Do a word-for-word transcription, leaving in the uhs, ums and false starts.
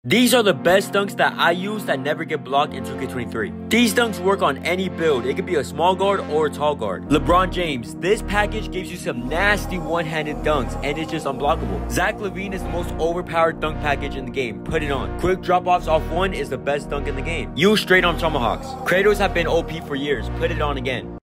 These are the best dunks that I use that never get blocked in two K twenty-three. These dunks work on any build. It could be a small guard or a tall guard. LeBron James, this package gives you some nasty one-handed dunks and it's just unblockable. Zach LaVine is the most overpowered dunk package in the game. Put it on. Quick drop-offs off one is the best dunk in the game. Use straight on tomahawks. Kratos have been O P for years. Put it on again.